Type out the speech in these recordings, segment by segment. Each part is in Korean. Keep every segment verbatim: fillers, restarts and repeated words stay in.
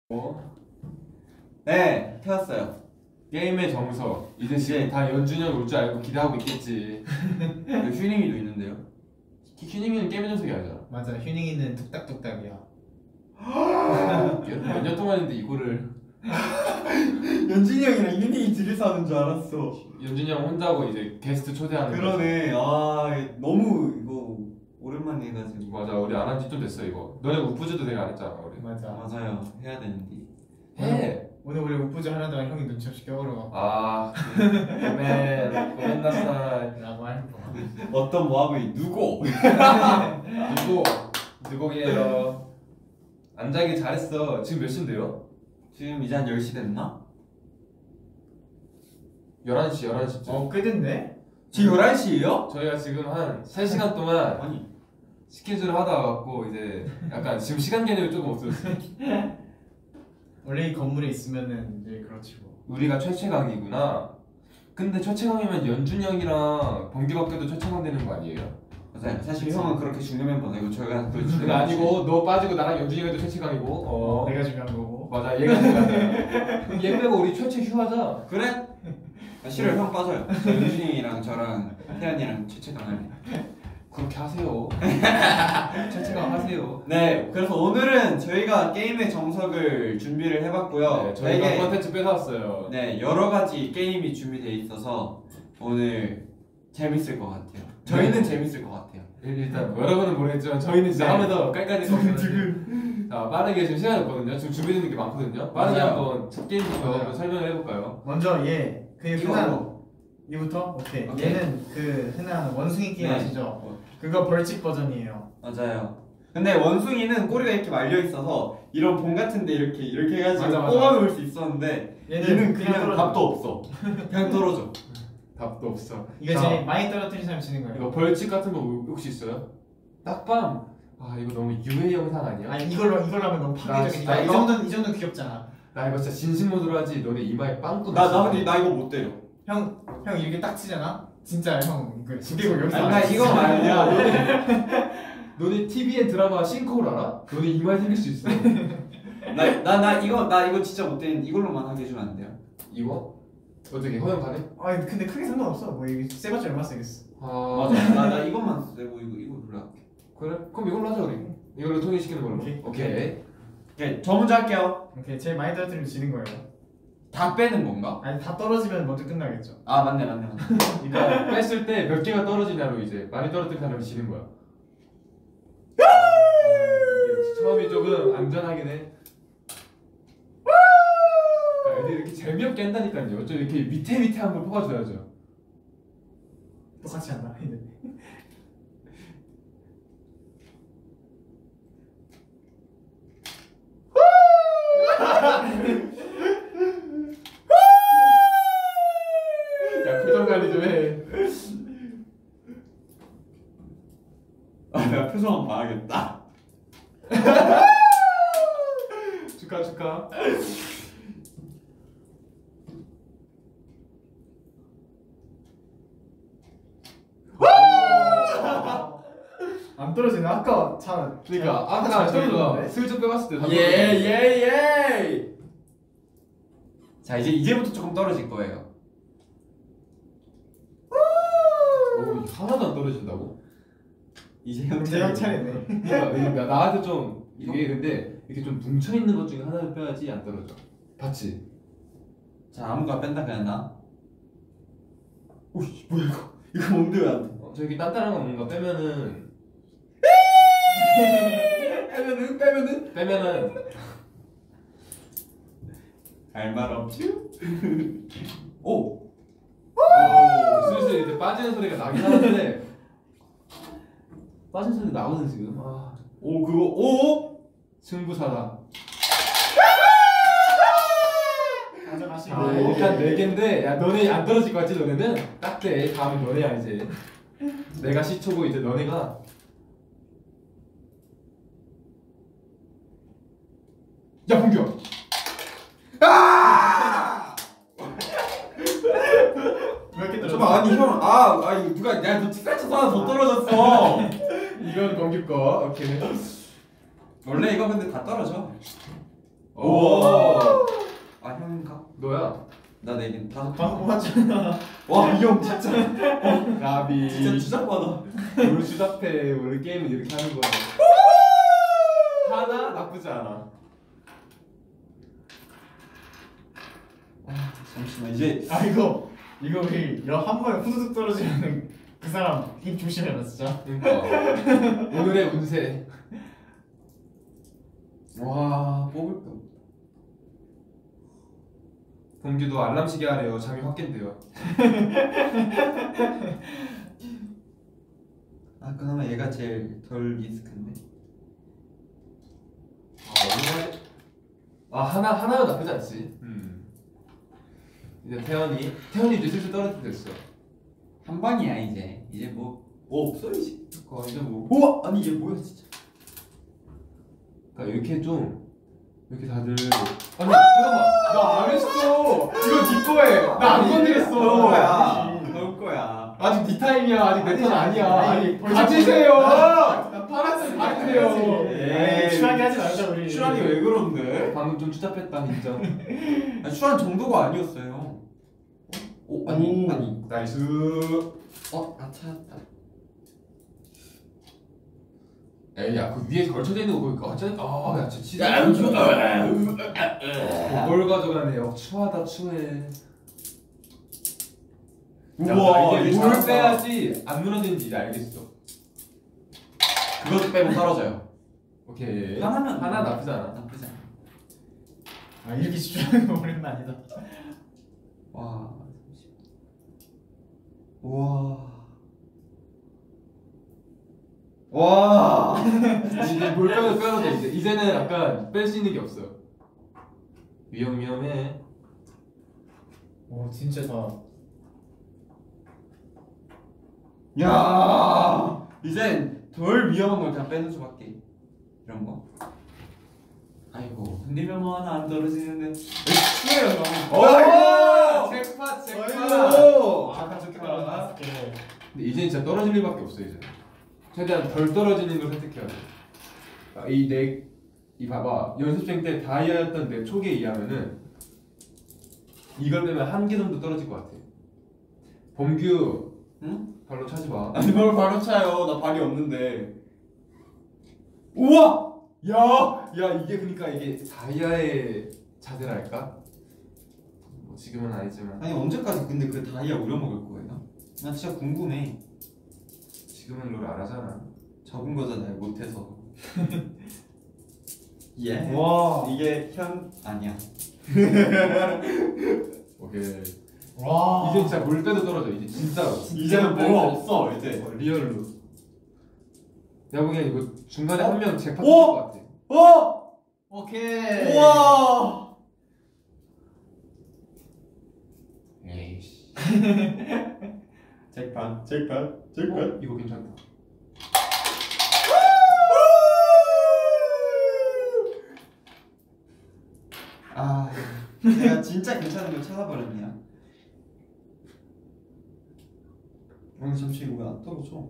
어? 네, 태웠어요. 게임의 정석. 이제 지금 다 연준이 형 올 줄 알고 기대하고 있겠지. 휴닝이도 있는데요. 휴닝이는 게임의 정석이 아니잖아. 맞아, 휴닝이는 뚝딱뚝딱이야. 몇 년 동안 했는데 이거를 연준이 형이랑 휴닝이 둘이서 하는 줄 알았어. 연준이 형 혼자고 이제 게스트 초대하는 그러네. 아, 너무 이거 오랜만에 해가지고. 맞아, 우리 안 한 지 좀 됐어 이거. 너네 우프즈도 되게 안 했잖아 우리. 맞아. 맞아요. 해야 되는데. 해. 오늘 우리 우프즈 하려다가 형이 눈치 없이 껴오르고 아, 고멘, 고멘 나사이. 라고 할 거. 어떤 모함이 누구? 누구? 누구게요? 안 자기 잘했어. 지금 몇 시인데요? 지금 이제 한 열 시 됐나? 열한 시, 열한 시쯤. 어, 꽤 됐네? 지금 열한 시예요? 저희가 지금 한 세 시간 동안 아니. 스케줄을 하다 왔고 이제 약간 지금 시간 개념이 조금 없어졌어요. 원래 이 건물에 있으면은 이제 그렇지 뭐. 우리가 최최강이구나. 근데 최최강이면 연준이 형이랑 번개밖에도 최최강 되는 거 아니에요? 맞아요. 사실 형은 그렇게 중요 멤버다. 이거 저희가 그 그게 아니고 너 빠지고 나랑 연준이 형도 최최강이고. 어. 내가 중요한 거고. 맞아, 얘가 중요하잖아. 얘 빼고 우리 최최 휴하자. 그래? 아, 싫어요. 형 빠져요. 저 연준이랑 저랑 태연이랑 최채강 할래. 그렇게 하세요. 최최강 하세요. 네, 그래서 오늘은 저희가 게임의 정석을 준비를 해봤고요. 네, 저희가 되게 컨텐츠 빼놨어요. 네, 여러 가지 게임이 준비되어 있어서 오늘 재밌을 것 같아요. 저희는 재밌을 것 같아요. 일단 여러분은 모르겠지만 저희는 진짜 네. 한 번 더 깔깔이 꺾는. 자, 빠르게 지금 시간이 없거든요. 지금 준비되는 게 많거든요. 빠르게 맞아요. 한번 첫 게임부터 한번 설명을 해볼까요? 먼저 얘, 그 이거 흔한 이부터? 오케이. 오케이. 얘는 그 흔한 원숭이 게임 네. 아시죠? 그거 벌칙 버전이에요. 맞아요. 근데 원숭이는 꼬리가 이렇게 말려 있어서 이런 봉 같은데 이렇게 이렇게 해가지고 맞아, 맞아. 뽑아놓을 수 있었는데 얘는 얘는 그냥 그냥 떨어져. 답도 없어. 그냥 떨어져. 답도 없어. 이거 자, 제일 많이 떨어뜨린 사람이 지는 거예요. 이거 벌칙 같은 거 혹시 있어요? 딱밤. 아, 이거 너무 유해 영상 아니야? 아 이걸로 이걸로 하면 너무 나 파괴적이니까. 진짜 이 이거- 정도는 이 정도 귀엽잖아. 나 이거 진짜 진심 모드로 하지. 너네 이마에 빵꾸 나, 났어. 나 근데 나 이거 못 때려. 형, 형 이렇게 딱 치잖아. 진짜 형 이거 두개고 여기서. 아니, 나 안 이거 치잖아. 말이야. 너네, 너네 티비엔 드라마 싱크홀 알아? 너네 이마에 생길 수 있어. 나, 나, 나 이거 나 이거 진짜 못 때리는데 이걸로만 하게 해주면 안 돼요? 이거? 어떻게 허용 가능? 아니 근데 크게 상관없어. 뭐 이게 세봤자 얼마 쓰겠어. 아, 맞아. 나, 나 이것만 쓰고 이거 이거 올라갈게. 그래? 그럼 이걸로 하자 우리. 이걸로 통일시키는 걸로. 오케이. 오케이. 오케이, 저 먼저 할게요. 오케이 제일 많이 떨어뜨리면 지는 거예요. 다 빼는 건가? 아니 다 떨어지면 먼저 끝나겠죠. 아 맞네 맞네 맞네. 그러니까 뺐을 때 몇 개가 떨어지냐로 이제 많이 떨어뜨린 사람이 지는 거야. 아, 이게 처음이 조금 안전하긴 해. 그러니까 애들이 이렇게 재미없게 한다니까요. 좀 이렇게 밑에 밑에 한 걸 뽑아줘야죠. 똑같이 한다. 이제. 야, 표정 관리 좀 해. 아 내가 표정 한번 봐야겠다. 축하 축하. 안 떨어지네. 아까 잘. 그러니까 잘- 아까 잘 저희가 떨어졌는데? 슬쩍 빼봤을 때 다 떨어졌어. 예예예. 자 이제 이제부터 조금 떨어질 거예요. 오, 하나도 안 떨어진다고? 이제 형 이제 형 차례. 차례네. 그러니까, 그러니까 나한테 좀 이게 근데 이렇게 좀 뭉쳐 있는 것 중에 하나를 빼야지 안 떨어져. 봤지? 자 아무거나 뺀다 그냥 나. 오씨 뭐야 이거? 이거 뭔데 왜 안 돼? 어, 저기 단단한 거 뭔가 빼면은 빼면은 빼면은 빼면은 할 말 없지? 오. 오, 슬슬 이제 빠지는 소리가 나긴 하는데 빠진 소리 나거든 지금. 아, 오 그거 오. 승부사다. 가져가시고. 아, 일단 네 개인데 야 너네 안 떨어질 것 같지 너네는? 딱 돼. 다음은 너네야 이제. 내가 시초고 이제 너네가 야 봉규야. 아! 몇 개 떨어졌어? 잠깐 아니 형, 아, 아니 누가 야너 티셔츠 하나 더 떨어졌어. 이건 범규 거. 오케이. 원래 이거 근데 다 떨어져. 오. 네 개. 다섯 방금 뽑았잖아. 와, 이 형 진짜 나비. 진짜 주작받아. 뭘 주작해. 원래 게임은 이렇게 하는 거야. 하나 나쁘지 않아. 아, 잠시만 이제 아 이거 이거 우리 이거 한 번에 후두둑 떨어지면 그 사람 힘 조심해라 진짜. 그러니까 오늘의 운세. 와 뽑을 거. 동규도 알람 시계 하래요. 잠이 확 깬대요. 아 그나마 얘가 제일 덜 리스크인데. 아 오늘 아 하나 하나가 나쁘지 않지. 음. 이제 태연이 태연이 이제 슬슬 떨어질 때 됐어. 한 방이야 이제. 이제 뭐, 뭐 없어 이제. 어 이제 뭐. 우와 아니 얘 뭐야 진짜. 그러니까 이렇게 좀 이렇게 다들 아니 잠깐만 나 안 했어. 이거 네 거에 나 안 건드렸어. 너 거야. 너 거야. 아직 네 타임이야. 아직 내 타임 아니야. 아니, 아니 벌써 가지세요. 나 파란색 가지세요. 에이 추하게 하지 말자 우리. 슈란이 왜 그런데? 방금 좀 추잡했다 인정. 아니, 슈란 정도가 아니었어요. 오 아니 오, 아니. 나이스. 어, 아 찾았다. 에이 야그 위에 걸쳐져 있는 거 보니까 어쩌 아야 진짜 야, 치사. 뭘 가져가네요. 추하다 추해. 야, 우와, 나 이제 이거 뭘 잘한다. 빼야지 안 무너지는지 이제 알겠어. 그것도 빼면 떨어져요. 오케이. 하나면 하나 나쁘지 않아. 나쁘지 않아. 아 이렇게 집중하는 거 오랜만이다. 와. 우와. 와. 이제 뭘 빼도 빼도 돼 이제. 이제는 약간 뺄 수 있는 게 없어. 위험 위험해. 오 진짜 다. 야. 이젠 덜 위험한 걸 그냥 빼는 수밖에. 이런 거. 아이고. 흔들면 뭐 하나 안 떨어지는데. 추해요 형. 오! 잭팟 잭팟. 아이고. 아까 좋게 말하다. 근데 이제 진짜 떨어질 일밖에 없어 이제. 최대한 덜 떨어지는 걸 선택해야 돼. 아, 이내 이 봐봐 연습생 때 다이아였던 내 촉에 의하면은 이걸 빼면 한 개 정도 떨어질 것 같아. 범규, 응? 발로 차지 마. 아니 뭘 바로 차요. 나 발이 없는데. 우와. 야, 야 이게 그러니까 이게 다이아의 자세랄까? 뭐 지금은 아니지만 아니 언제까지 근데 그 다이아 우려먹을 거예요? 나 진짜 궁금해. 지금은 롤 안 하잖아. 적은 거잖아요 못해서. 예. 와. 이게 현 아니야. 오케이. 와. 이제 진짜 물 빼도 떨어져. 이제 진짜로. 이제는 뭐가 없어 이제. 어, 리얼로. 내가 보기엔 이거 중간에 한 명 잭팟 오! 것 같아. 어! 오케이. 우와. 에이씨. 잭팟 잭팟 어? 이거 괜찮다. 아 내가 진짜 괜찮은 걸 찾아버렸냐? 오늘 잠시 이거 왜 안 떨어져?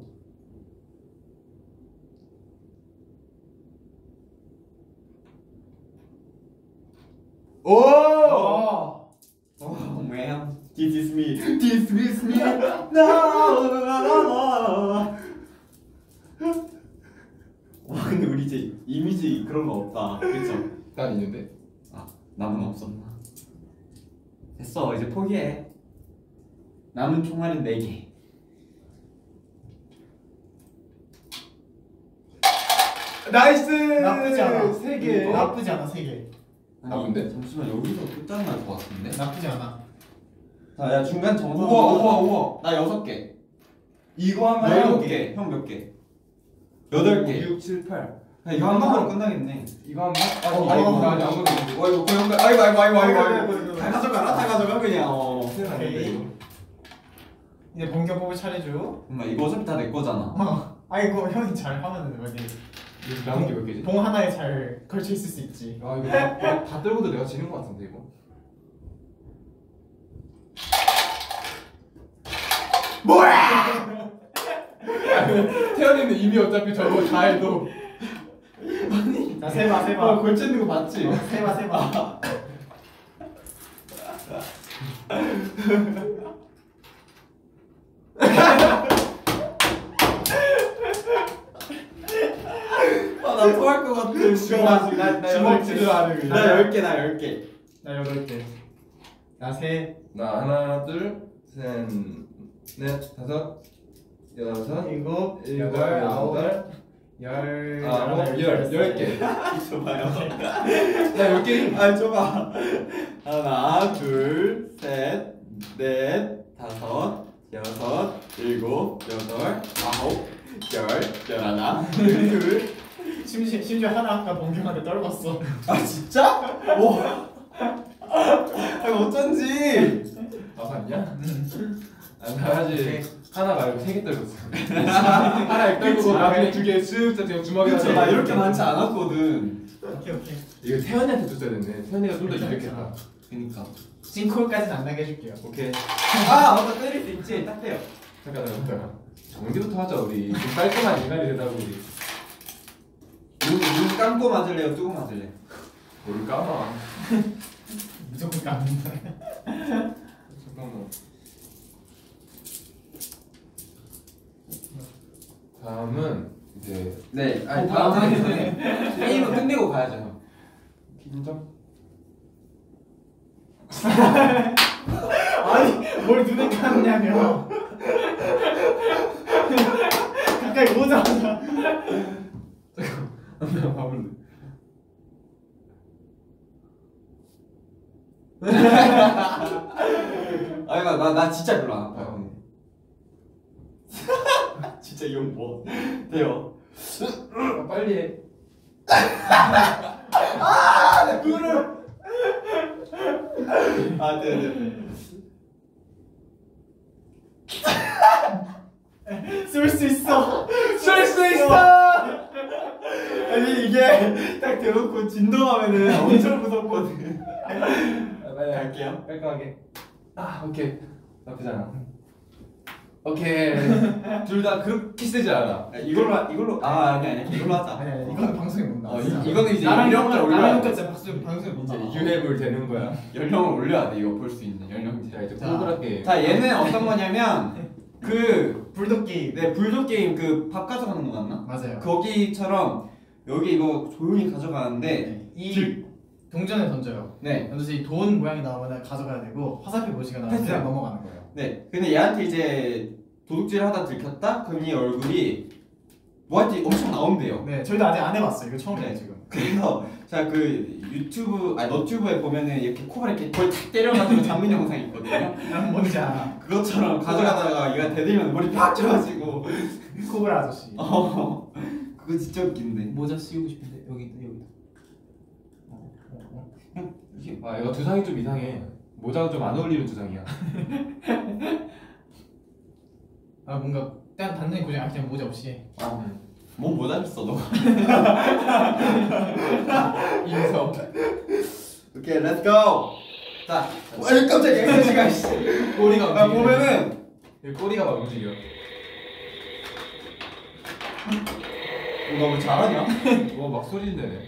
오! 와. Oh man, this is me, this is me. No, no, no, no, no. 와 근데 우리 이제 이미지 그런 거 없다, 그렇죠? 난 있는데. 아 남은 없었나? 됐어 이제 포기해. 남은 총알은 네 개. 나이스. 나쁘지 않아. 세 개. 나쁘지 않아 세 개. 아니, 나쁜데? 잠시만 여기서 끝장날 것 같은데? 나쁘지 않아. 자야 중간 정상. 우와 우와 우와. 나 여섯 개. 이거 하면 나 일곱 일곱 개. 형 몇 개? 여덟 개. 육, 칠, 팔. 야, 이거 한 방으로 끝나겠네. 이거 한 번? 어, 아니, 어, 이거 어, 아니, 아무것도 없는데. 와 이거 그냥 아이고 아이고 아이고 아이고 아이고, 아이고 아이고. 다 가져가라 다 가져가 그냥. 어. 큰일 났는데, 이거. 이제 본격 뽑을 차례죠. 엄마 이거 어차피 다 내 거잖아. 어. 아이고 형이 잘 하면은 여기 이거 남은 게 몇 개지? 봉 하나에 잘 걸쳐 있을 수 있지. 아 이거 다, 다 떨고도 내가 지는 것 같은데 이거. 뭐야? 태연이는 이미 어차피 저거 다 해도. 자 세봐 아 세봐. 걸쳐 있는 거 봤지? 세봐 세봐. 아나 토할 것 같아. 주먹 나 주먹질을 하는 거야. 나 열 개, 나 열 개. 나 여덟 개. 나 세. 나 하나 둘셋넷 다섯 여섯 일곱, 일곱 여덟, 아홉, 여덟 열, 아홉 열 열 개. 줘봐요. 야열 개. 아 줘봐. 하나, 둘, 셋, 넷, 다섯, 여섯, 일곱, 여덟, 아홉, 열, 열하나, 열둘. 심지어 심지어 하나 아까 범규한테 떨궜어. 아 진짜? 와. 아 이거 어쩐지. 아 봤냐? 아, 나 아직 하나 말고 세 개 떨궜어. 하나 떨고 나중에 두 개 쓱 그냥 주먹에 그쵸, 나 이렇게 많지 않았거든. 오케이 오케이. 이거 태연이한테 줬어야 됐네. 태연이가 좀 더 유력했다. 그니까. 싱콜까지는 안 나게 해줄게요. 오케이. 아 맞다, 때릴 수 있지. 딱 돼요. 잠깐 잠깐. 정리부터 하자 우리. 좀 깔끔한 인간이 되자고 우리. 눈, 눈 감고 맞을래요? 뜨고 맞을래? 뭘 까마. 무조건 깝니다. 잠깐만. 다음은 이제 네. 아니 어, 다음 뭐야? 하기 전에 게임은 끝내고 가야죠. 인정? 아니 뭘 눈에 감냐며. 가까이 오자마자. 나 봐볼래. 아니 나, 나, 나 진짜 별로 안 아파요. 어. 진짜 이건 뭐 돼요? 아, 빨리 해. 아, 그거를. 아, 네, 네. 쏠 수 있어. 쏠 수 있어. 아니 이게 딱 대놓고 진동하면은 엄청 무섭거든. 아, 빨리 갈게요. 깔끔하게. 아 오케이. 나쁘지 않아. 오케이. 둘 다 그렇게 세지 않아. 아, 이걸로 하- 이걸로 아 아니 아니 이걸로 하자. 아니 아니 이거는 방송에 못 나와. 어, 이- 이거는 이제 나랑 연령을 형은 올려야 나랑 돼. 진짜 방송 방송에 못 이제 나와. 유해물 되는 거야. 연령을 올려야 돼. 이거 볼 수 있는 연령제. 자 이제 자. 동그랗게. 자 얘는 어떤 거냐면 그 불독 게임. 네, 불독 게임 그 밥 가져가는 거 맞나? 맞아요. 거기처럼 여기 이거 조용히 가져가는데 네, 이 동전을 던져요. 네. 던져서 이 돈 모양이 나오면 가져가야 되고 화살표 모지가 나오면 패스. 그냥 넘어가는 거예요. 네. 근데 얘한테 이제 도둑질 하다 들켰다? 그럼 이 얼굴이 뭐한테 엄청 나온대요. 네, 저희도 아직 안 해봤어요. 이거 처음이에요 네. 지금. 그래서 자 그 유튜브 아니 너튜브에 보면은 이렇게 코를 이렇게 거의 탁 때려가지고 잡는 영상이 있거든요. 난 뭔지 알아. 그것처럼 가져가다가 얘가 대들면 머리 팍 쳐가지고 코브라 아저씨. 어 그거 진짜 웃긴데. 모자 씌우고 싶은데 여기 있다 여기 있다. 어, 어, 어. 이게 아 이거 두상이 좀 이상해. 모자가 좀 안 어울리는 두상이야. 아 뭔가 딱 단단히 고정 안 그냥 모자 없이. 아, 뭐 모자랐어 너. 인성. 오케이 렛츠 고. 자, 아니 깜짝이야 깜짝이야. 씨. 꼬리가 아 움직이네. 보면은 이 꼬리가 막 움직여. 너 뭐 잘하냐? 뭐막 소리 내네.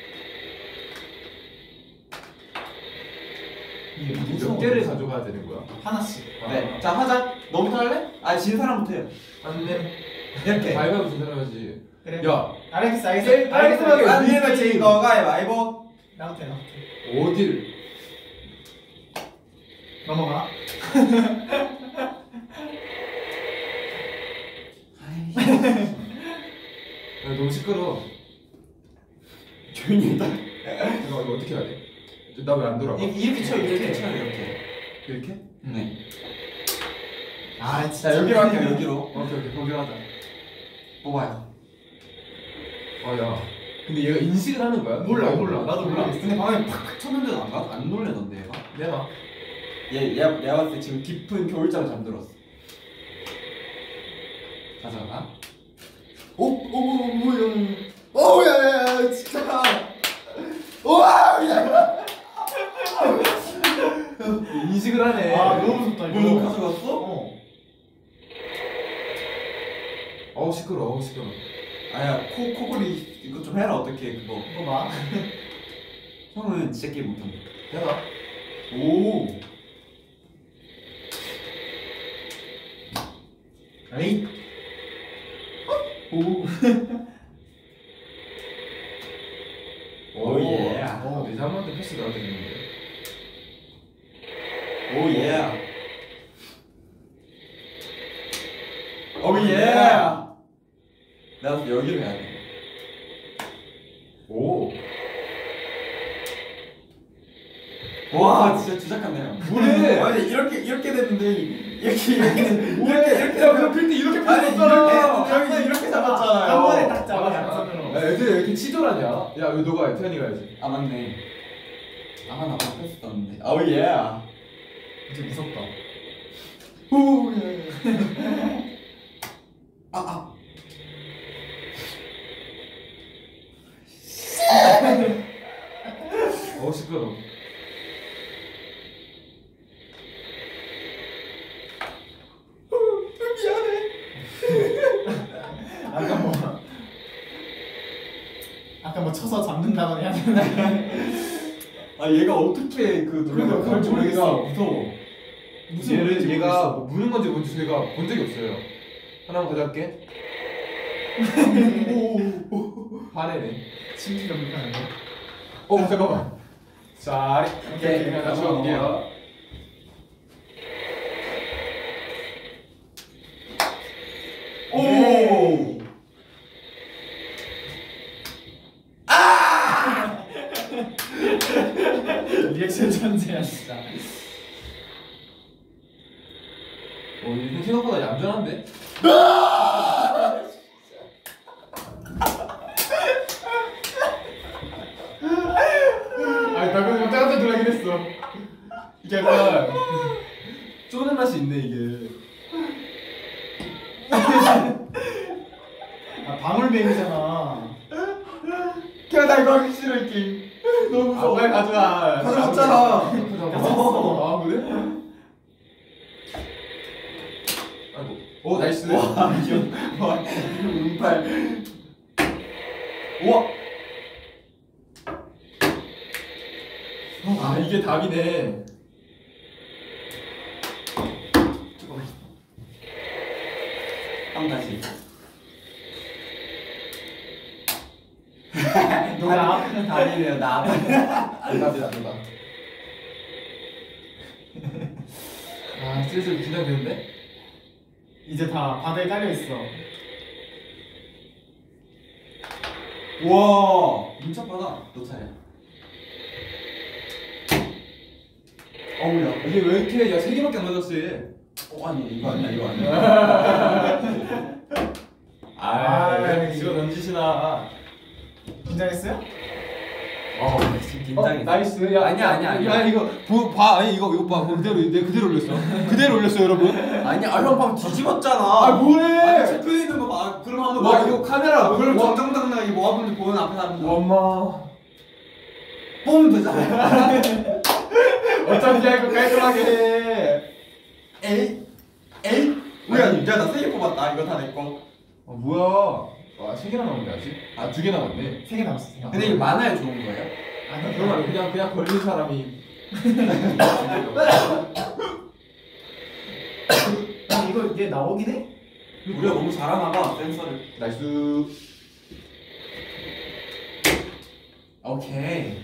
이게 몇 개를 가져가야 되는 거야? 하나씩. 네, 자 하자. 너부터 할래? 아 진 사람부터 해요. 안돼. 이렇게. 가위바위보 준 사람이지. 그래. 야 알겠어 알겠어. 게임 깔끔하게 안 우리 되면 게임. 진 거가 가위바위보. 나부터 해, 나부터. 어딜? 넘어가. 야, 너무 시끄러. 조용히 해다. 잠깐 이거 어떻게 해야 돼? 나 왜 안 돌아가? 이렇게 쳐 이렇게 쳐 이렇게. 이렇게? 네. 아 진짜. 자 여기로 할게요 여기로. 오케이 오케이 거기 하자. 뽑아요. 아야. 근데 얘가 인식을 하는 거야? 몰라 몰라. 나도 몰라. 근데 방금 팍팍 쳤는데도 안 가? 안 놀래던데 얘가. 내가. 얘 얘가 내가 봤을 때 지금 깊은 겨울잠 잠들었어. 가져가. 오오 뭐야? 오야야 진짜. 오야. 인식을 하네. 아 너무 무섭다 이거. 뭐 가져갔어? 어. 어우 시끄러. 어우 시끄러. 아야 코 코골이 이거 좀 해라 어떻게 그거. 이거 봐. 형은 진짜 게임 못한다. 내가. 오. 에이. 오. 오, 예. 오, 이제 한 번 더 패스 나한테 주는데. 오 예. 오 예. 나 여기로 해야 돼. 오. 와 진짜 주작같네요. 뭐래? 아니 이렇게 이렇게 됐는데 이렇게 이렇게 뭐래? 이렇게 야, 그 필드 이렇게 아니 패스했잖아. 이렇게 여기 이렇게 잡았잖아요. 한 번에 딱 잡아, 야, 양손으로. 애들 왜 이렇게 치졸하냐? 야, 왜 너가 해? 태현이가 해야지. 아 맞네. 아나 아까 패스 떴는데. 오 예. 이제 무섭다. 오 예. 아 아. 어, 시끄러. 아까 뭐 아까 뭐 쳐서 잡는다더니 하는데. 아 얘가 어떻게 그 그러니까 노래가 갈줄 모르겠어. 무서워. 무슨 얘를 얘가 뭐 무는 건지 뭔지 저희가 본 적이 없어요. 하나만 가져갈게. 오, 화내네. 심지가 불편한데. 어, 잠깐만. 자, 오케이, 오케이, 다시 넘어가, 올게요. 오. 리액션 천재야 진짜. 어, 이거 생각보다 얌전한데? 아니, 방금 깜짝 깜짝 놀라긴 했어. 이게 약간 쪼는 맛이 있네, 이게. 아 방울뱀이잖아. 그냥 나 이거 하기 싫어 이 게임. 너무 아, 무서워. 빨리 가져와. 가져갔잖아. 아, 그래? 아이고. 오, 나이스. 와 이거 와 운팔. 우와. 아, 이게 답이네. 한 다시. 너가 다리네요 나. 대답이다, 대답. 아, 슬슬 긴장되는데? 이제 다 바다에 깔려 있어. 와 민첩하다. 너 차례. 어우야. 이게 왜 이렇게, 야, 세 개밖에 안 맞았어, 얘. 어 아니 이거 아니야 이거 아니야. 아, 이거 던지시나. 긴장했어요? 어 지금 긴장했어. 어, 나이스. 야, 아니야, 아니야, 아니야. 야, 이거 보, 봐. 아니, 이거 이거 봐. 그대로 내 그대로 올렸어. 그대로 올렸어, 여러분. 아니야 아, 형 방금 뒤집었잖아. 아, 뭐래? 아니 체크해 있는 거 봐. 그럼 한번 와, 봐. 이거 카메라. 그럼 와, 정정당당하게 뭐 하는지 보는 앞에 사람들 엄마. 보면 되잖아. 어쩐지 알고 깔끔하게 해. 에이 에이. 뭐야 야나 세 개 뽑았다. 이거 다 내 거. 아, 뭐야? 와, 세 개나 남았네 아직. 아, 두 개 남았네. 세 개 남았어. 세 개. 근데 이게 만화에 좋은 거예요? 아니 그런 거 아니고 그냥 그냥 걸린 사람이. 아니 이거 이게 나오긴 해? 우리가 너무 잘하나 봐 센서를. 나이스. 오케이.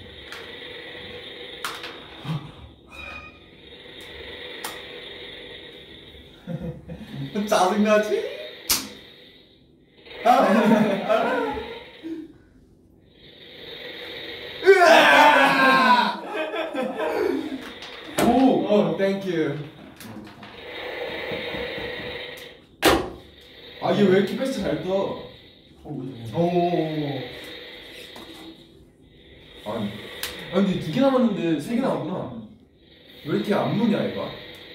짜증나지? 오, 어, 땡큐. 아, 얘 왜 이렇게 패스 잘 떠? 오. 아니, 아 근데 두 개 남았는데 세 개 남았구나. 왜 이렇게 안 무냐 얘가?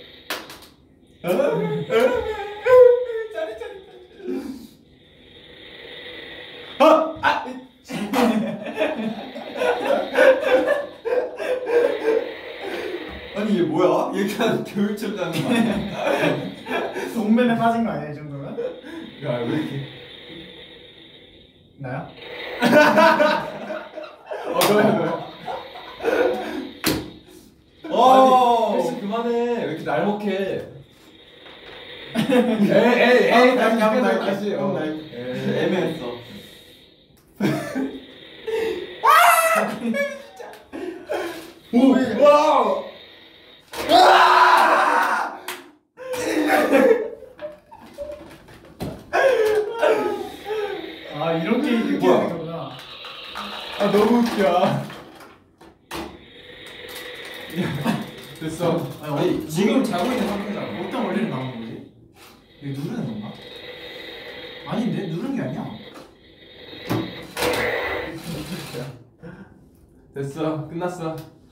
아니 이게 뭐야? 얘가 교육청장 아니야? 동맨에 빠진 거 아니야 이 정도면? 야, 왜 이렇게? 나야? 어, 너야, 너야. 어. 아니, 패스 그만해. 왜 이렇게 날먹해? 에이 에이 에이 다시 한번 다시 더 다시. 한번 더 어. 할게. 에이. 애매했어. 오 와우. 아 이렇게 이렇게 뭐야? 하는 거구나. 아 너무 웃겨. 됐어. 아니, 아니, 지금 자고 있는 상태잖아. 어떤 원리는 나오는 거지? 이거 누르는 건가? 아닌데 누르는 게 아니야. 됐어. 끝났어.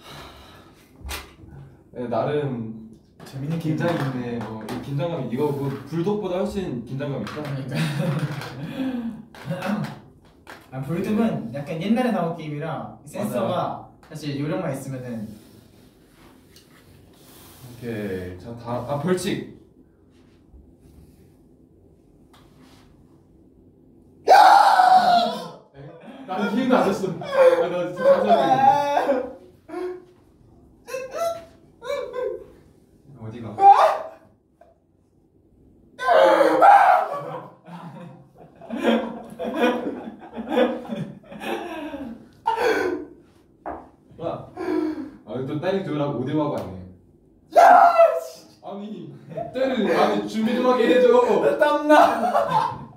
네, 나름 재밌는 긴장이 있네. 어, 이 긴장감 이거 뭐 불독보다 훨씬 긴장감 있다. 그러니까. 아 볼드는 약간 옛날에 나온 게임이라 센서가 사실 요령만 있으면은 오케이. 자 다음 아 벌칙. 나 힘도 안 줬어. 아, 나 진짜 감사해. 어디가? 아, 아또 딸이 들으라고 오대하고 왔네. 아니 때를 아니 준비 좀 하게 해줘. 땀나.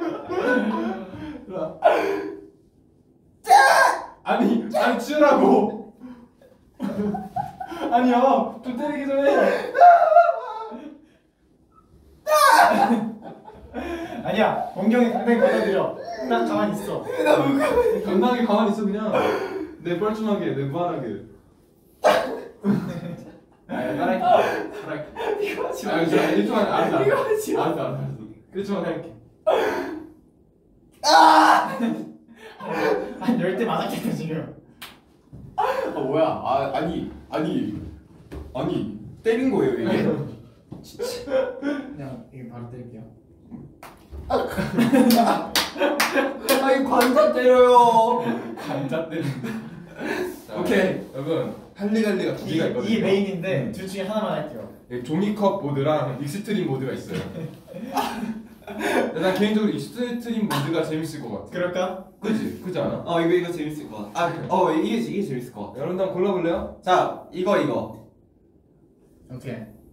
아니 아니 치우라고. 아니야 좀 때리기 전에. 아니야 원경이 당당히 받아들여. 딱 가만히 있어. 당당하게 가만히 있어 그냥. 내 뻘쭘하게 내 무한하게. 아 따라할게 따라할게. 이거 하지 아 진짜 일 초만 알았어 이거 알았어 하지 마. 알았어 알았어 일 초만 할게. 한 열 대 맞았겠다 지금. 아 뭐야? 아 아니 아니 아니 때린 거예요 이게? 그냥 이거 바로 때릴게요. 아니 관자 때려요. 감자 때린다. 오케이. 여러분 할리갈리가 두 개가 이, 있거든요. 이 메인인데 음. 둘 중에 하나만 할게요. 예, 종이컵 모드랑 익스트림 모드가 있어요. 근데 난 개인적으로 익스트림 모드가 재밌을 것 같아. 그럴까? 그지? 그지 않아? 어 이거 이거 재밌을 것 같아. 아어 이게 이게 재밌을 것 같아. 여러분 한번 골라볼래요? 자 이거 이거 오케이.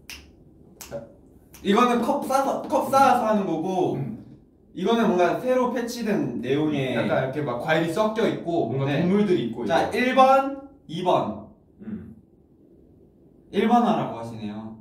이거는 컵 싸서 컵 쌓아서 하는 거고 음. 이거는 뭔가 새로 패치된 내용의 약간 이렇게 막 과일이 섞여 있고 뭔가 네. 동물들이 있고. 자 이제. 일 번 이 번 음. 일 번 하라고 하시네요.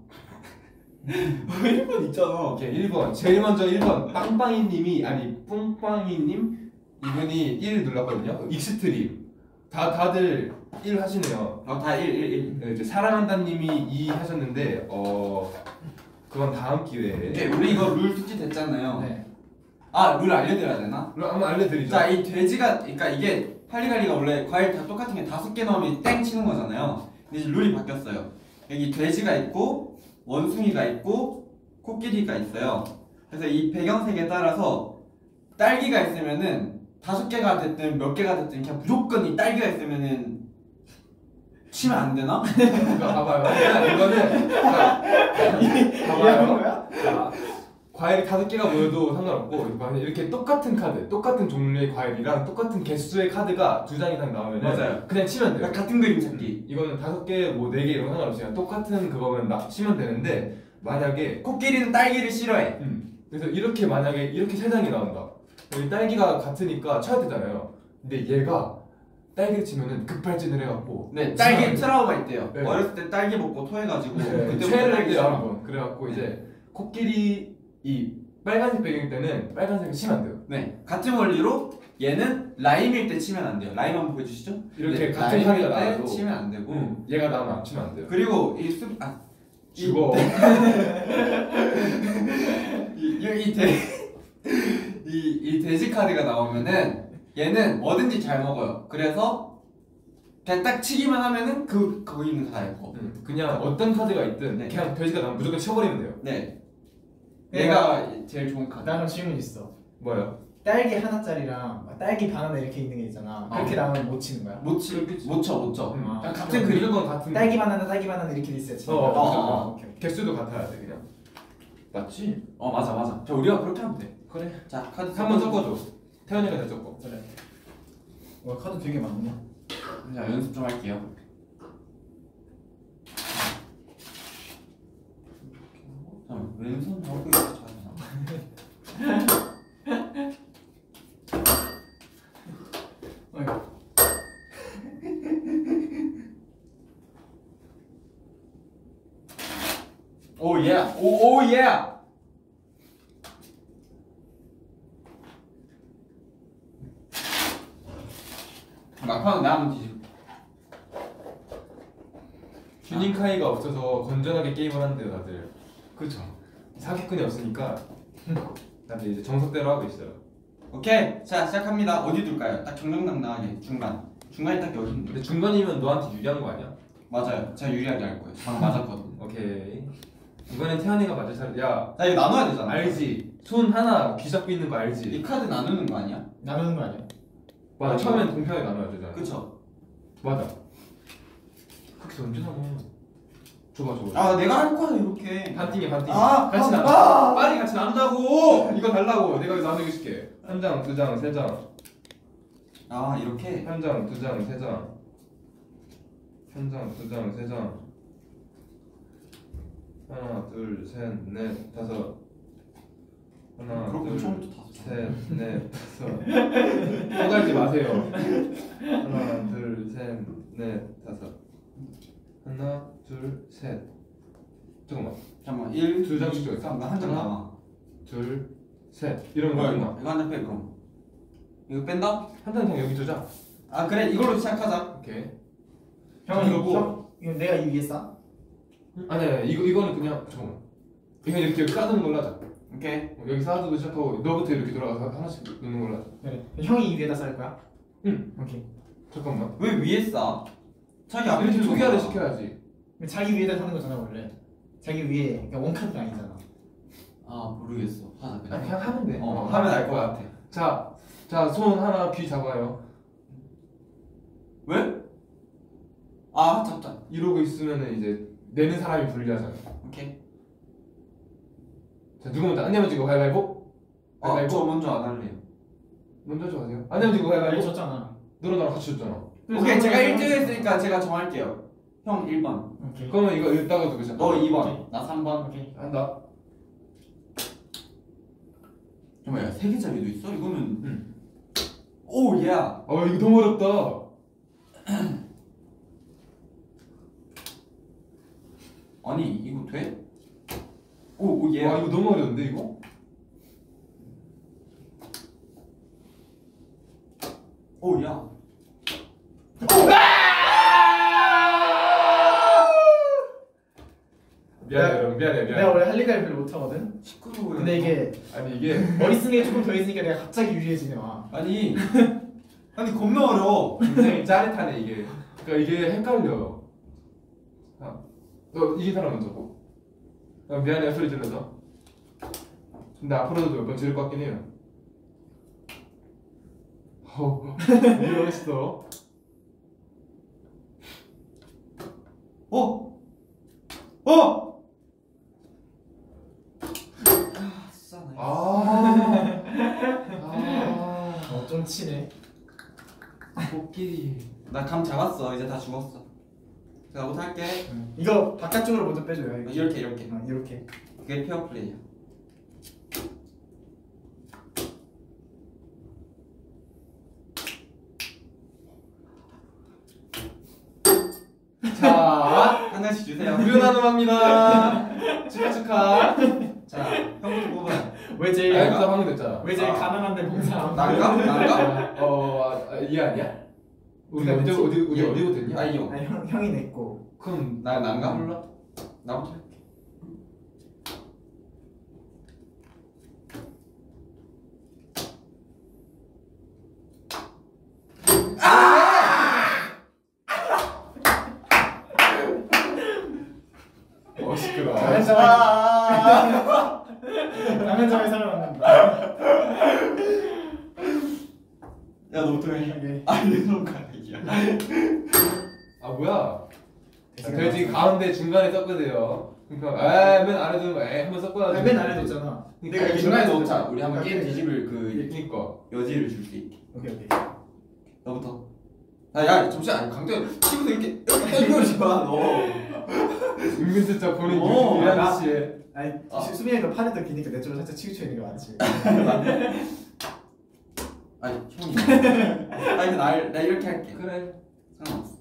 일 번 있잖아. 오케이 일 번 제일 먼저 일 번 빵빵이님이 아니 뿡빵이님 이분이 일 눌렀거든요. 익스트림 다 다들 일 하시네요. 어다 일 일 일. 네, 이제 사랑한다님이 이 하셨는데 어 그건 다음 기회에. 오케이 우리 이거 룰 숙지 됐잖아요. 네. 아 룰 알려드려야 되나? 그럼 한번 알려드리죠. 자 이 돼지가 그러니까 이게 할리갈리가 원래 과일 다 똑같은 게 다섯 개 넣으면 땡 치는 거잖아요. 근데 이제 룰이 바뀌었어요. 여기 돼지가 있고 원숭이가 있고 코끼리가 있어요. 그래서 이 배경색에 따라서 딸기가 있으면은 다섯 개가 됐든 몇 개가 됐든 그냥 무조건 이 딸기가 있으면은 치면 안 되나? 그러니까 봐봐요. 그냥 이거는 그러니까 이해한 봐봐요. 거야? 자, 과일이 다섯 개가 모여도 상관없고 만약 이렇게 똑같은 카드, 똑같은 종류의 과일이랑 똑같은 개수의 카드가 두 장 이상 나오면 맞아요. 그냥 치면 돼요. 그러니까 같은 그림 찾기. 이거는 다섯 개, 뭐 네 개 이런 거 상관없이 그냥 똑같은 그거면 나 치면 되는데 만약에 코끼리는 딸기를 싫어해. 음, 그래서 이렇게 만약에 이렇게 세 장이 나온다. 여기 딸기가 같으니까 쳐야 되잖아요. 근데 얘가 딸기를 치면은 급발진을 해갖고 네, 치면 딸기 안 돼. 트라우마 있대요. 네. 어렸을 때 딸기 먹고 토해가지고 네, 그때부터 체를 딸기 했대요 싫어. 한번. 그래갖고 이제 코끼리 이 빨간색 배경일 때는 빨간색을 치면 안 돼요. 네, 같은 원리로 얘는 라임일 때 치면 안 돼요. 라임 한번 보여주시죠. 이렇게 네, 같은 라임일 카드가 때 나와도 치면 안 되고 음, 얘가 나오면 안 치면 안 돼요. 그리고 이 숲, 아, 죽어. 이이돼이 이 돼지 카드가 나오면은 얘는 뭐든지 잘 먹어요. 그래서 그냥 딱 치기만 하면은 그 거기 있는 다 있고. 음, 그냥 어떤 카드가 있든 네. 그냥 돼지가 나오면 무조건 쳐버리면 돼요. 네, 네, 얘가 제일 좋은 카드. 나 그럼 질문 있어. 뭐요? 딸기 하나짜리랑 막 딸기 바나나 이렇게 있는 게 있잖아. 그렇게 어. 나오면 못 치는 거야? 못 치, 못 쳐, 못 쳐. 음, 아, 딱 같은 같은 그림. 무조건 같은 딸기 바나나 딸기 바나나 이렇게 돼 있어야 치는 어, 거야? 어, 어, 아, 어. 오케이 오케이. 개수도 같아야 돼 그냥. 맞지? 어 맞아 맞아. 자 우리가 그렇게 하면 돼. 그래. 자 카드 한 번 섞어줘. 태연이가 다 섞어. 그래. 와 카드 되게 많네. 자 연습 좀 할게요. 잠깐 왼손 하고 이렇게 잘하나? 어이. 오 예. 오오 예. 막판 나 한번 뒤집어. 균닝카이가 없어서 건전하게 게임을 하는데요, 다들. 그렇죠. 사기꾼이 없으니까 다들 이제 정석대로 하고 있어요. 오케이 자 시작합니다. 어디 둘까요? 딱 정정당당하게 중간. 중간이 딱 여기 있는데. 근데 중간이면 너한테 유리한 거 아니야? 맞아요. 제가 유리하게 할 거예요. 방 맞았거든. 오케이. 이번엔 태연이가 맞을 차례. 야, 자 이거 나눠야 되잖아. 알지? 손 하나 귀 잡고 있는 거 이 알지? 카드 나누는 거 아니야? 나누는 거 아니야? 맞아. 처음엔 공평하게 나눠야 되잖아. 그쵸? 맞아. 그렇게 언제 나눠? 줘봐, 줘봐. 아 내가 할 거야 이렇게. 반 팀이 반 팀. 아, 같이 아, 나눠. 아. 빨리 같이 나눈다고. 이거 달라고. 내가 이거 나누기 쉽게. 한 장, 두 장, 세 장. 아 이렇게. 한 장, 두 장, 세 장. 한 장, 두 장, 세 장. 하나, 둘, 셋, 넷, 다섯. 하나, 그렇고 둘, 처음부터 다섯. 셋, 넷, 다섯. 떠갈지 마세요. 하나, 둘, 셋, 넷, 다섯. 하나, 둘, 셋. 잠깐만. 잠깐만 일, 두 장씩 이, 줘요. 삼, 나 한 장 하나. 남아. 둘, 셋. 이러면 이거 끝나. 이거 이거 한 장 빼 그럼. 이거 뺀다? 한장 그냥 여기 두자. 아 그래 이걸로 시작하자. 오케이. 형 이거 이거 뭐? 형 이거 내가 이 위에 싸? 아니, 아니, 이거 이거는 그냥 잠깐만. 이거 이렇게 여기 쌓는 걸로 하자. 오케이. 어, 여기 쌓아두고 시작하고 너부터 이렇게 돌아가서 하나씩 넣는 걸로 하자. 그래. 형이 이 위에다 쌀 거야? 응. 오케이. 잠깐만. 왜 위에 싸? 자기 앞에 이렇게 두는 초기화를 거야. 시켜야지. 자기 위에다 사는 거잖아 원래. 자기 위에 그러니까 원카드가 아니잖아. 아 모르겠어. 하자 아, 그냥. 그냥 하면 돼. 어 하면 알 것 같아. 자, 자, 손 하나 귀 잡아요. 왜? 아 잡자. 이러고 있으면은 이제 내는 사람이 불리하잖아. 오케이. 자, 누구 먼저 안 내면 지고 가위바위보? 아, 가위바위보? 저 먼저 안 할래요. 먼저 줘 가세요. 안 내면 지고 빨리 가위바위보? 졌잖아. 너랑 나랑 같이 줬잖아. 오케이 제가 일 등 했으니까 제가 정할게요. 형 일 번. 오케이. 그러면 이거 이따가 두고 시작. 너 이 번. 나 삼 번. 오케이. 한다. 잠깐만 세 개짜리도 있어? 이거는. 응. 오 예. 어, 이거 너무 어렵다. 아니 이거 돼? 오, 오 예. 와, 이거 너무 어려운데 이거? 오 야. 미안해, 여러분. 미안해, 미안해. 내가 원래 할 리가 별로 못하거든. 시끄러워. 근데 이게 아니 이게 머리 쓰는 게 조금 더 있으니까 내가 갑자기 유리해지네 와. 아니 아니 겁나 어려워. 굉장히 짜릿하네 이게. 그러니까 이게 헷갈려요. 아, 너 이긴 사람 먼저 고. 아, 미안해 소리 질러서. 근데 앞으로도 몇 번 지를 것 같긴 해요. 어, 이러겠어. 어? 어? 아, 진짜 나. 아, 아, 어, 좀 치네. 코끼리. 나감 잡았어. 이제 다 죽었어. 제가 못할게. 응. 이거 바깥쪽으로 먼저 빼줘요. 이렇게. 이렇게 이렇게. 어, 이렇게. 그게 페어 플레이야. 자, 하나씩 주세요. 무료 나눔합니다. 축하 축하. 자, 형부터 뽑아. 왜 제일 아, 여기서 하면 됐잖아. 왜 제일 아. 가난한데 봉사함? 난가? 난가? 어, 아, 이 아니야? 우리 누가 어디 됐지? 어디 우리 예. 어디부터 했냐? 아 이요. 아니 형 형이 냈고. 그럼 나 난가? 몰라. 나부터 할게. 어 시끄러. 아. 라면 점에 살아남는다. 야 너부터 해. 오케이. 아내 손가락이야. 아 뭐야? 자, 돼지 가운데 중간에 섞으세요. 그러니까 에맨 아래 두는 거에 한번 섞어가지고. 맨 아래 뒀잖아. 내가 여기 중간에 넣자. 우리 한번 게임 뒤집을 그 그러니까. 여지를 줄 수 있게. 오케이 오케이. 너부터. 아야 잠시만. 아니 강대 치고서 이렇게 이렇게 때리지 마 너. 은근슬쩍 보는 오, 유일한 나- 씨의. 아니 아. 수- 수빈이가 팔이 더 기니까 내 쪽으로 살짝 치우쳐 있는 게 맞지. 아니 형이. 아니 나, 나 이렇게 할게. 그래. 상관없어.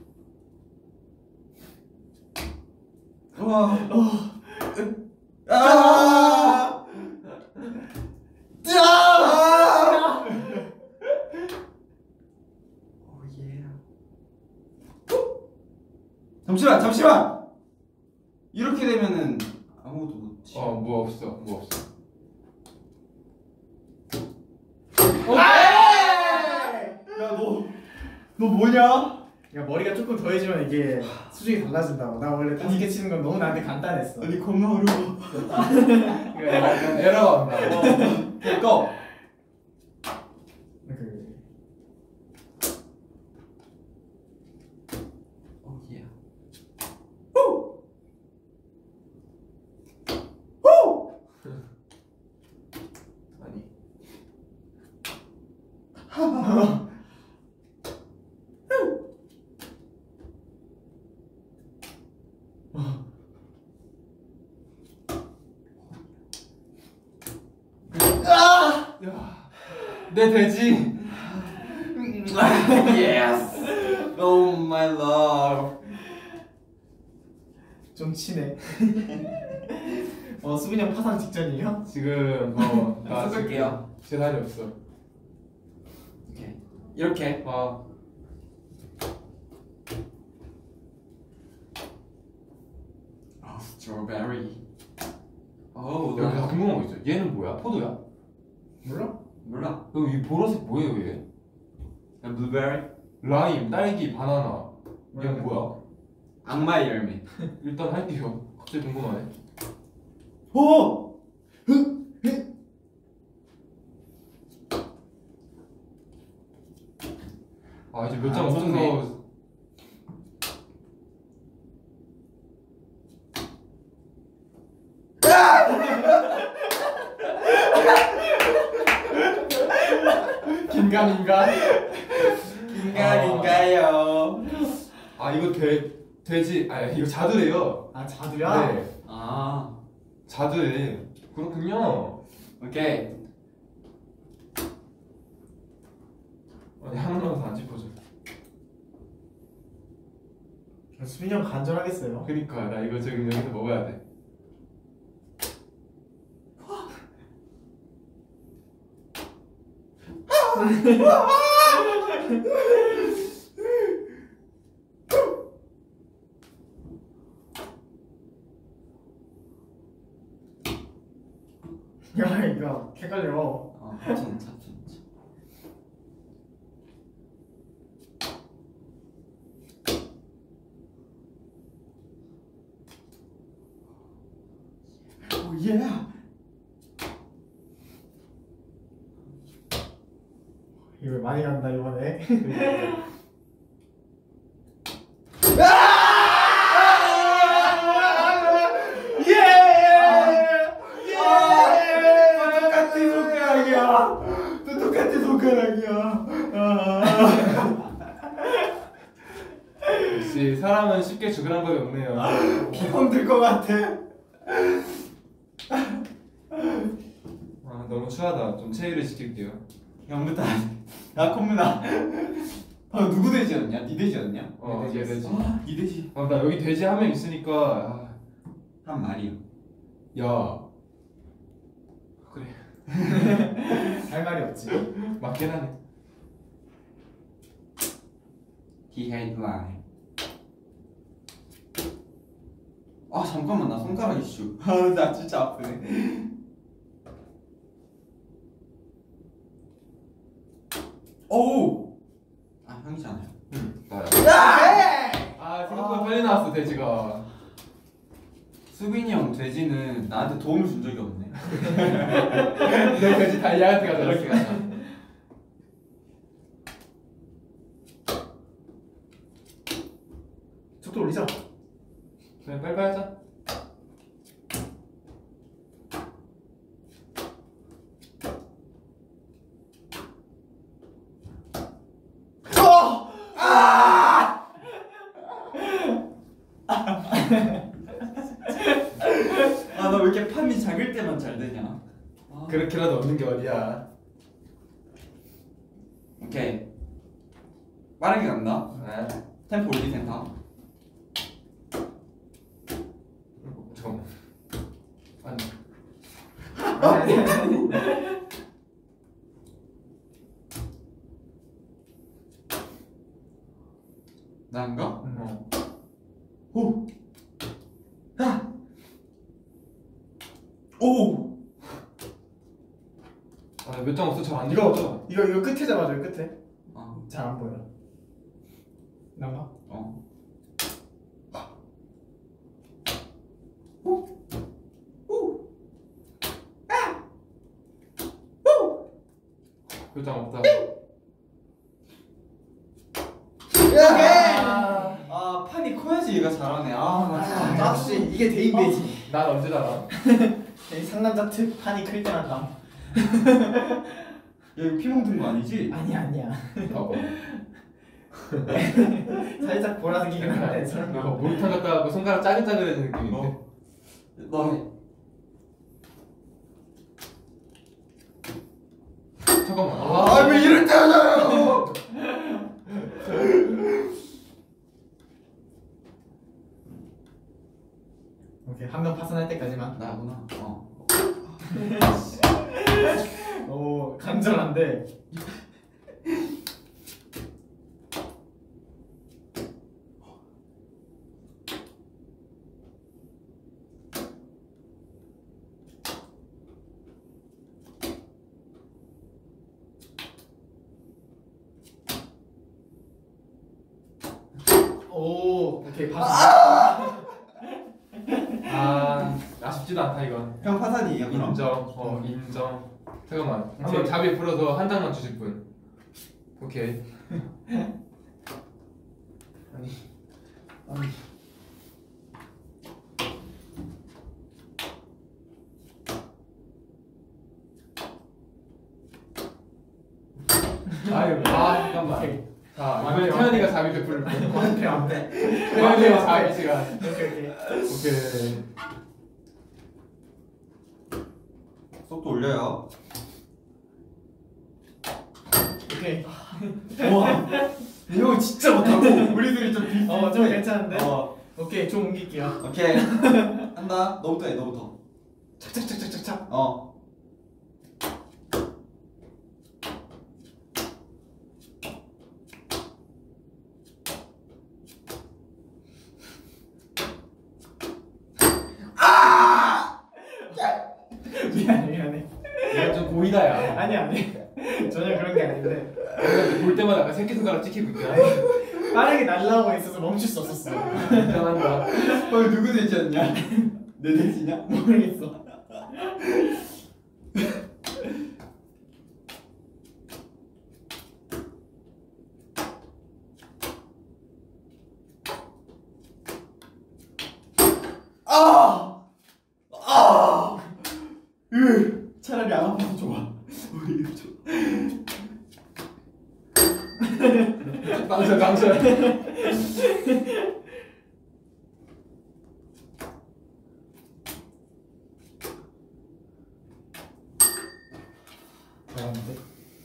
우와. 아! 아! 오예. 잠시만, 잠시만. 이렇게 되면은 아무것도 못 치. 어, 뭐 없어, 뭐 없어. 야, 너, 너 뭐냐? 야 머리가 조금 더해지면 이게 수준이 달라진다고. 나 원래 뒤집게 치는 건 너무 나한테 간단했어. 아니 겁나 어려워. 이거 약간 에러가 온다. 오케이, 꺼. 그 오예. 아니. 야, 내 돼지. Yes. Oh my love. 좀 치네. 어 수빈이 형 파산 직전이에요? 지금 어, 나 섞을게요. 재산이 없어. 오케이. 이렇게. 아, 아, 스트로베리. 어우, 여기 나 나 궁금한 거 있어. 얘는 뭐야? 포도야? 몰라? 몰라. 그럼 이 보라색 뭐예요, 얘? 야, 블루베리. 라임, 딸기, 바나나. 얘는 뭐야? 악마의 열매. 일단 할게요. 갑자기 궁금하네. 오! 아, 이제 몇 장 아, 없어서. 좋네. 긴가민가? 긴가민가요? 아, 이거 돼, 돼지, 아, 이거 자두래요. 아 자두야? 네, 아, 자두래. 그렇군요. 오케이. 아니, 하나라도 안 짚어줘. 수빈이 형 간절하겠어요. 그니까, 나 이거 지금 여기서 먹어야 돼. 야 이거 헷갈려. 어, 괜찮아, 괜찮아. 오, 예. 이거 많이 간다 이번에. 똑같은 손가락이야. 또 똑같은 손가락이야. 역시 사람은 쉽게 죽으란 법이 없네요. 비범 들것 같아. 아, 너무 추하다. 좀 체위를 시킬게요. 형부터 나 콧문아. 아 누구 돼지였냐? 니 돼지였냐? 어, 얘 돼지. 아, 니 돼지. 아, 나 여기 돼지 한 명 있으니까. 한 마리요. 아, 야. 그래. 할 말이 없지. 맞긴 하네. He had lie. 아 잠깐만 나 손가락 이슈. 아나 진짜 아프네. 오. 아 형이잖아요. 응, 나야. 야! 아, 생각보다 빨리 나왔어, 돼지가. 수빈이 형 돼지는 나한테 도움을 준 적이 없네. 내 돼지 다이아한테 가자, 이렇게 가자. 속도 올리자. 그냥 빨리 하자. 아 나 왜 이렇게 판이 작을 때만 잘 되냐? 아. 그렇게라도 얻는 게 어디야. 오케이. 빠르게 간다. 아, 템포 올리 센터. 잠깐만. 아니. 나인가? 어. 오. 야. 오. 아, 몇 장 없어. 잘안 이거 들어가죠. 이거 이거 끝에 잡아줘요 끝에. 아. 잘 안 보여. 나가. 어. 몇 장 없다. 야! 아 판이 커야지 얘가 잘하네. 아나 진짜. 아, 역시 이게 대인배지. 난 언제 달아? 이 상남자 특 판이 클 때만 남. 야 이거 피멍 든 거 아니지? 아니야 아니야. 봐봐. 살짝 보라색이긴 한데 나 설마. 목욕탕 갔다 와고 손가락 짜글짜글해진 느낌인데. 어. 너 잠깐만. 아 왜 이럴 때 하잖아요. 오케이 한 명 파산할 때까지만. 나구나. 어. 오 간절한데. 오 오케이 파산. 아, 아쉽지도 않다 이건. 형 파산이에요 그럼? 인정. 어, 인정. 잠깐만. 한번 오케이. 자비 풀어서 한 장만 주실 분. 오케이. 아니 아니. 아유, 아 잠깐만. 오케이. 자, 이번에 태연이가 자비 베풀 분. 완패 완패. 태연이의 자비 시간. 오케이 오케이. 오케이. 속도 올려요. 오케이. 와. 이거 진짜 못하고 우리들이 좀 비슷해. 어좀 괜찮은데. 어. 오케이 좀 옮길게요. 오케이. 한다. 너부터 해. 너부터. 착착착착착착. 어. 미안해 미안해. 이건 좀 고의다야. 아니 아니. 전혀 그런 게 아닌데. 내가 볼 때마다 약간 새끼 손가락 찍히고 있잖아. 빠르게 날라오고 있어서 멈출 수 없었어. 인정한다. 어 누구 돼지였냐? 내 돼지냐? 모르겠어. 아! 아! 으! 차라리 안 아파서 좋아. 우리 이거 좋아. 방설 방설. 잘하는데.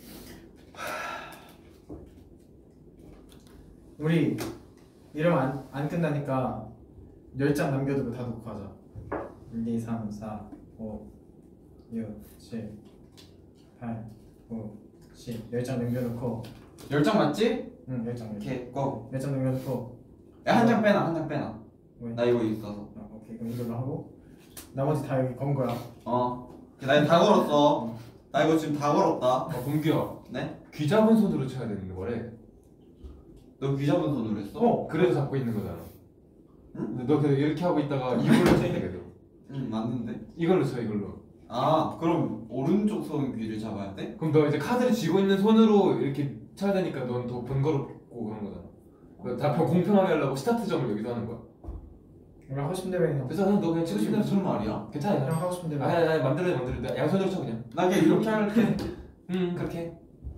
우리 이러면 안, 안 끝나니까 열 장 남겨두고 다 놓고 하자. 일, 이, 삼, 사, 오, 육, 칠, 팔, 구, 십 열 장 남겨놓고 열 장 맞지? 응 열 장 오케이 고. 열 장 남겨놓고 야 한 장 빼놔 한 장 빼놔. 왜? 나 이거 있어서. 아, 오케이 그럼 이걸로 하고 나머지 다 여기 건 거야. 어. 나 이거 다 걸었어. 나 이거 지금 다 걸었다. 어, 범규야. 네? 귀 잡은 손으로 쳐야 되는 거래. 너 귀 잡은 손으로 했어? 어 그래서 잡고 있는 거잖아. 응? 근데 너 계속 이렇게 하고 있다가 이걸로 쳐야 돼 계속. 응 맞는데. 이걸로 쳐 이걸로. 아 그럼 오른쪽 손 귀를 잡아야 돼? 그럼 너 이제 카드를 쥐고 있는 손으로 이렇게 쳐야 되니까 넌 더 번거롭고 그런 거잖아. 너다 공평하게 하려고 스타트점을 여기서 하는 거야. 우리 하고 싶은 대로 해. 형. 그래서 너 그냥 치고 싶은 대로 무슨 쳐. 말이야? 괜찮아. 형 괜찮아. 하고 싶은 대로. 아니 아니 아니 만들어 만들어. 나 양손으로 쳐 그냥. 나 그냥 이렇게 할게. 응 그렇게.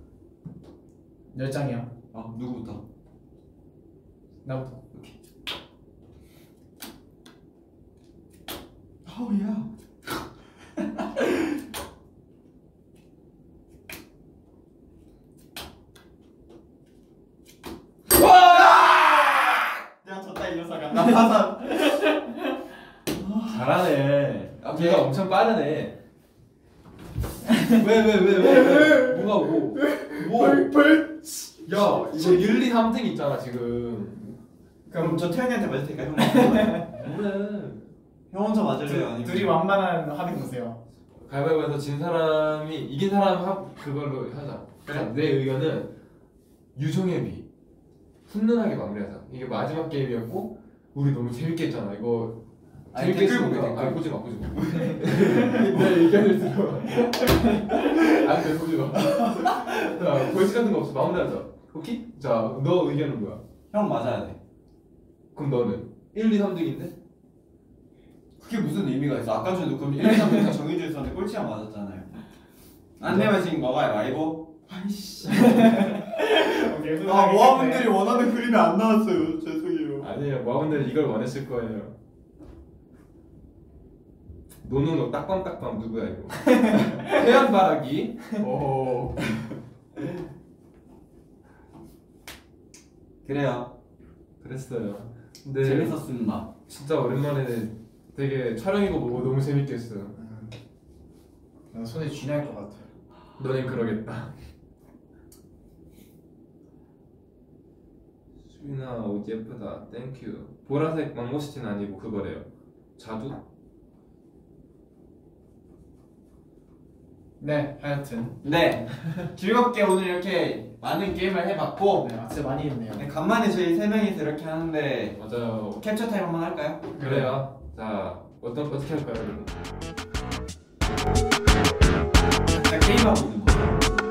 열 장이야. 아 누구부터? 나부터. 아우야. 내가 졌다 이 녀석아. 나 파산. 잘하네. 오케이. 네가 엄청 빠르네. 왜 왜 왜 왜 왜? 뭐가 뭐? 뭐? 벌벌. 야 이거 일, 이, 삼 등 있잖아 지금. 그럼 저 태현이한테 맞을 테니까 형 맞을래요? 뭐래? 형 혼자 맞을래요? 아니면 둘이 완만한 합의 보세요. 가위바위보에서 진 사람이 이긴 사람 합 그걸로 하자. 그래? 내 의견은 유종의 비. 훈훈하게 마무리하자. 이게 마지막 게임이었고 우리 너무 재밌게 했잖아. 이거 아니, 재밌게 댓글 보게, 했으니까. 댓글. 아니 보지 마 보지 마. 내 의견을 들어. 안돼 보지 마. 자 벌칙 같은 거 없어. 마무리하자. 오케이? 자 너 의견은 뭐야? 형 맞아야 돼. 그럼 너는 일, 이, 삼 등인데? 그게 무슨 의미가 있어? 아까 전에도 그럼 일, 이, 삼 등 다 정해져 있었는데 꼴찌가 맞았잖아요. 안 내면 지금 거가 말고. 아이씨. 아 모아분들이 원하는 그림이 안 나왔어요. 죄송해요. 아니에요. 모아분들 이걸 원했을 거예요. 노노노 딱밤딱밤 누구야 이거? 태연바라기. 오. 그래요. 그랬어요. 근데 재밌었습니다. 진짜 오랜만에 되게 촬영이고 뭐고 너무 재밌게 했어요. 음. 난 손에 쥐날 것 같아. 너넨 그러겠다. 수인아 옷 예쁘다. 땡큐. 보라색 망고스틴 아니고 그거래요. 자두? 네, 하여튼 네. 즐겁게 오늘 이렇게 많은 게임을 해봤고 네, 진짜 많이 했네요. 네, 간만에 저희 세 명이서 이렇게 하는데 맞아요. 캡처 타임 한번 할까요? 그래요. 자 어떤 어떻게 할까요, 여러분? 진짜 게임하고 있는 거.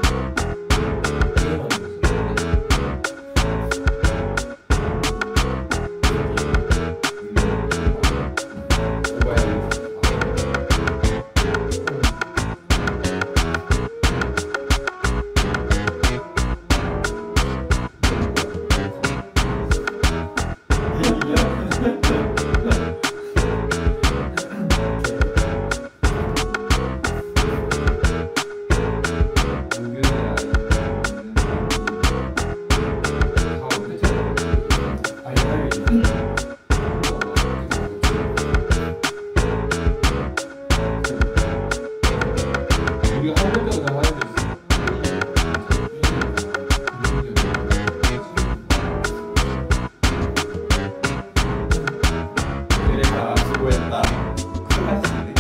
그래가 수고했다. 수고하시네.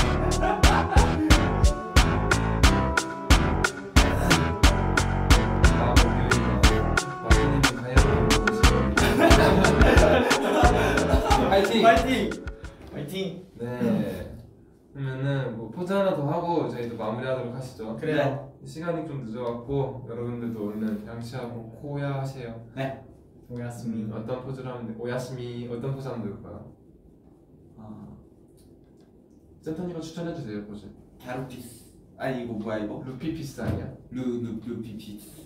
파이팅! 파이팅! 화이팅! 네. 그러면은 뭐 포즈 하나 더 하고 저희도 마무리하도록 하시죠. 그래요. 시간이 좀 늦어갖고 여러분들도 얼른 양치하고 코야 하세요. 네. 고맙습니다. 어떤 포즈를 하면 돼? 오야스미 어떤 포즈 하면 될까요? 아, 센터님가 추천해주세요 포즈. 갸루피스. 아니 이거 뭐야 이거? 루피 피스 아니야? 루루 루피피스.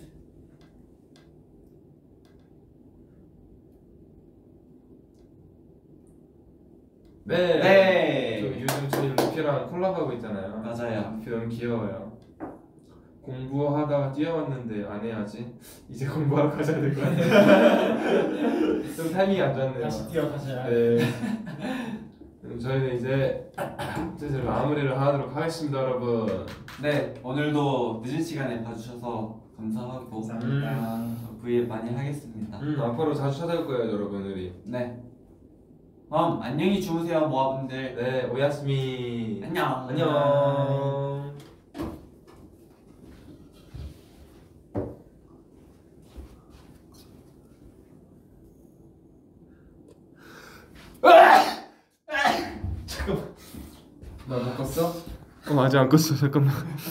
네. 네. 저 요즘 저희 루피랑 콜라보하고 있잖아요. 맞아요. 루피 너무 귀여워요. 공부하다가 뛰어왔는데 안 해야지. 이제 공부하러 가셔야 될 것 같아요. 좀 타이밍이 안 좋았네요. 다시 뛰어가셔야. 네. 그럼 저희는 이제 슬슬 마무리를 하도록 하겠습니다, 여러분. 네. 오늘도 늦은 시간에 봐주셔서 감사하고 감사합니다. 브이앱 많이 하겠습니다. 음, 앞으로 자주 찾아올 거예요, 여러분들이. 네. 그럼 안녕히 주무세요, 모아분들. 네, 오야스미. 안녕. 안녕. 너 못 껐어? 어, 아직 안 껐어. 잠깐만.